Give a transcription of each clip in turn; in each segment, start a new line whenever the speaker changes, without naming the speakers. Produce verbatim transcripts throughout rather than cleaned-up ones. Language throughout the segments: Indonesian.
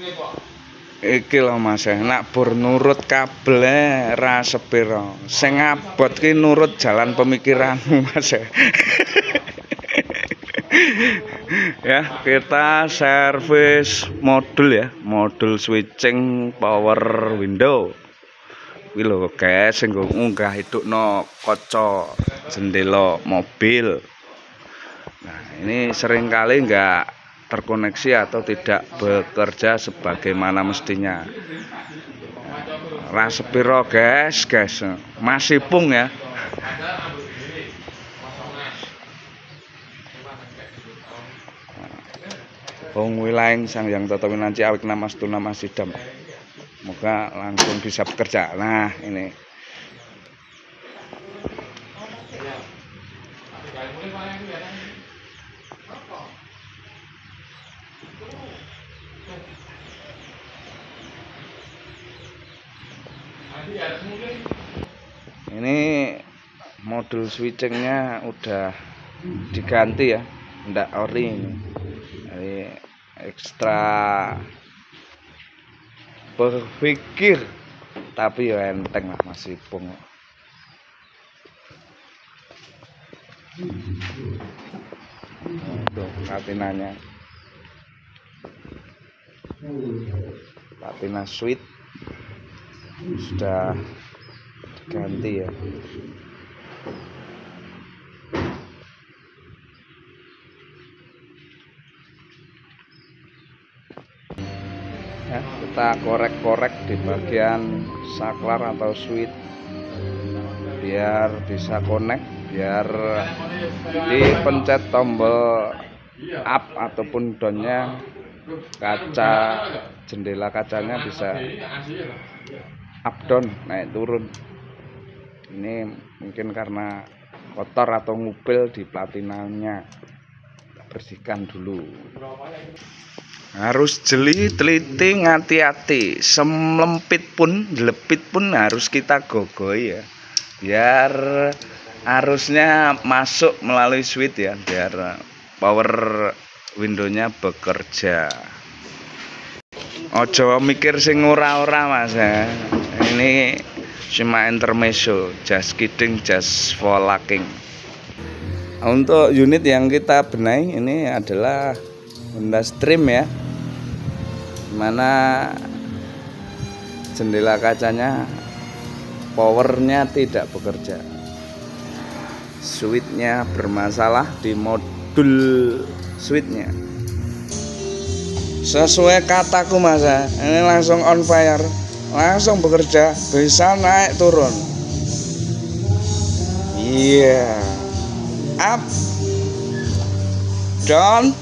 Iki lho Mas, nak bur nurut kabel ra sepira. Sing abot ki nurut jalan pemikiranmu Mas. Ya, kita servis modul ya, modul switching power window. Kuwi lho guys, sing ngunggah hidupno kaca jendela mobil. Nah, ini seringkali enggak terkoneksi atau tidak bekerja sebagaimana mestinya. Ra sepiro guys, guys. Masih pung ya. Wong wilayah sang yang tata winanci awik namas tu nama sidam. Moga langsung bisa bekerja. Nah, ini. Ini modul switchingnya udah diganti ya, ndak ori ini. Jadi ekstra berpikir tapi ya enteng lah, masih pung. Tuh platinanya, platina switch sudah diganti ya. Ya, kita korek-korek di bagian saklar atau switch biar bisa connect, biar dipencet tombol up ataupun downnya kaca jendela kacanya bisa up down, naik turun. Ini mungkin karena kotor atau ngupil di platinanya, kita bersihkan dulu. Harus jeli, teliti, hati-hati. Semlempit pun, jelepit pun harus kita gogoi ya, biar arusnya masuk melalui switch ya, biar power windownya bekerja. Ojo mikir sing ora-ora Mas ya. Ini cuma intermezzo, just kidding, just for lacking. Untuk unit yang kita benahi ini adalah Honda Stream ya, dimana jendela kacanya powernya tidak bekerja, switchnya bermasalah di modul switchnya. Sesuai kataku Mas, ini langsung on fire, langsung bekerja, bisa naik turun. Iya, yeah. Up, down.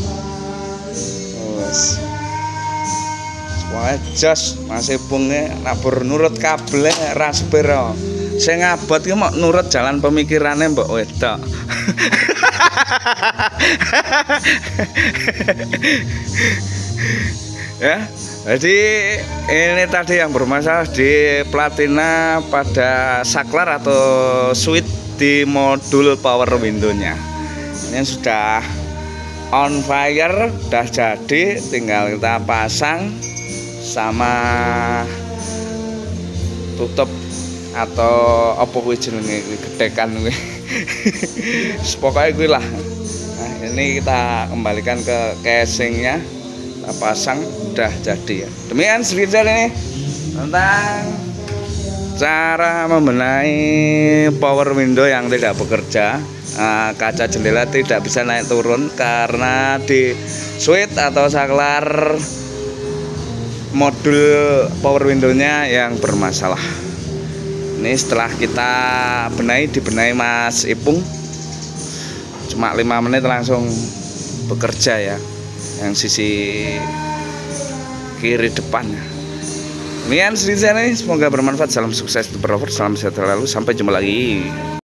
Wah, jos masih punge nabur nurut kabel ra sepira. Sing abot ki mok nurut jalan pemikirane mbok wedok. Ya, jadi ini tadi yang bermasalah di platina pada saklar atau switch di modul power window-nya. Ini sudah on fire, udah jadi, tinggal kita pasang sama tutup atau apa kuwi jenenge gedekan kuwi. Pokoke kuwi lah. Nah, ini kita kembalikan ke casingnya, kita pasang, udah jadi ya. Demikian video ini tentang cara membenahi power window yang tidak bekerja. Nah, kaca jendela tidak bisa naik turun karena di switch atau saklar modul power window-nya yang bermasalah. Ini setelah kita benahi, dibenahi Mas Ipung, cuma lima menit langsung bekerja ya, yang sisi kiri depannya. Demikian sedikit ini, semoga bermanfaat. Salam sukses, salam sehat selalu, sampai jumpa lagi.